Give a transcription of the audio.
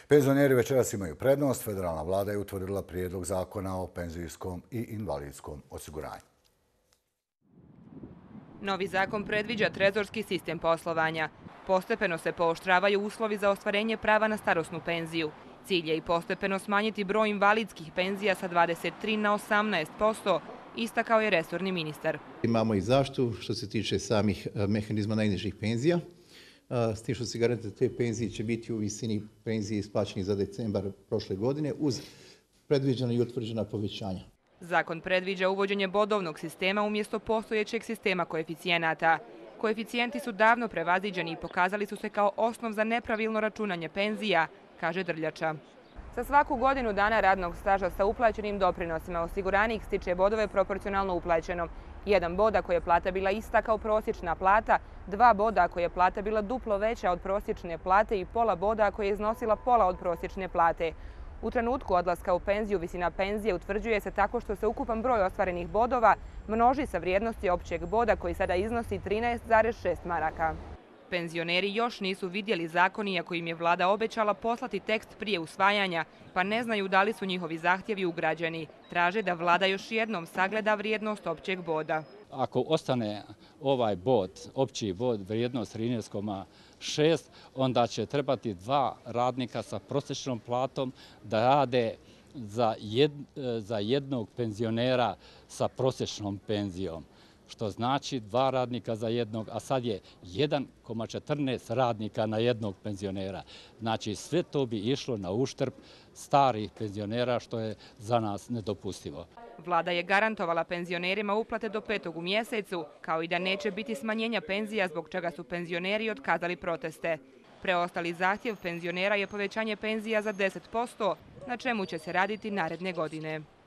Penzioneri večeras imaju prednost. Federalna vlada je utvrdila prijedlog zakona o penzijskom i invalidskom osiguranju. Novi zakon predviđa trezorski sistem poslovanja. Postepeno se pooštravaju uslovi za ostvarenje prava na starosnu penziju. Cilj je i postepeno smanjiti broj invalidskih penzija sa 23 na 18%, istakao je resorni ministar. Imamo i zaštitu što se tiče samih mehanizma najnižih penzija. S tim što se garantira te penzije će biti u visini penzije isplaćenih za decembar prošle godine uz predviđena i utvrđena povećanja. Zakon predviđa uvođenje bodovnog sistema umjesto postojećeg sistema koeficijenata. Koeficijenti su davno prevaziđeni i pokazali su se kao osnov za nepravilno računanje penzija, kaže Drljača. Za svaku godinu dana radnog staža sa uplaćenim doprinosima osiguranik stiče bodove proporcionalno uplaćenom. 1 bod ako je plata bila ista kao prosječna plata, 2 boda ako je plata bila duplo veća od prosječne plate i pola boda ako je iznosila pola od prosječne plate. U trenutku odlaska u penziju visina penzije utvrđuje se tako što se ukupan broj ostvarenih bodova množi sa vrijednosti općeg boda koji sada iznosi 13,6 maraka. Penzioneri još nisu vidjeli zakon iako im je vlada obećala poslati tekst prije usvajanja, pa ne znaju da li su njihovi zahtjevi ugrađeni. Traže da vlada još jednom sagleda vrijednost općeg boda. Ako ostane ovaj bod, opći bod, vrijednost 13,6, onda će trebati 2 radnika sa prosječnom platom da rade za jednog penzionera sa prosječnom penzijom. Što znači 2 radnika za jednog, a sad je 1,14 radnika na jednog penzionera. Znači sve to bi išlo na uštrb starih penzionera, što je za nas nedopustivo. Vlada je garantovala penzionerima uplate do 5. u mjesecu, kao i da neće biti smanjenja penzija zbog čega su penzioneri otkazali proteste. Preostali zahtjev penzionera je povećanje penzija za 10%, na čemu će se raditi naredne godine.